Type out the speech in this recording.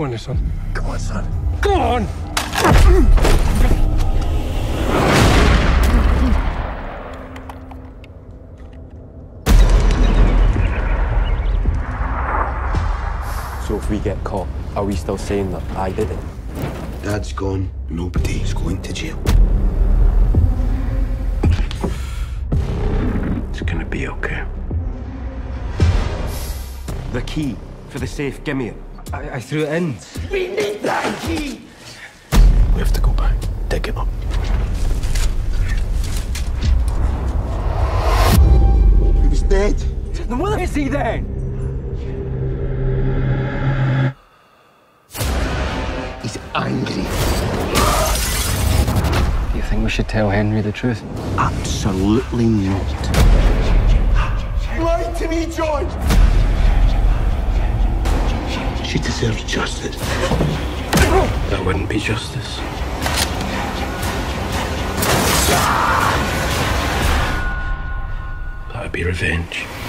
Go on, then, son. Come on, son. Go on! So if we get caught, are we still saying that I did it? Dad's gone. Nobody's going to jail. It's gonna be okay. The key for the safe, give me it. I threw it in. We need that key! We have to go back, dig it up. He was dead. Then where is he then? He's angry. Do you think we should tell Henry the truth? Absolutely not. Lie to me, John! She deserves justice. That wouldn't be justice. That'd be revenge.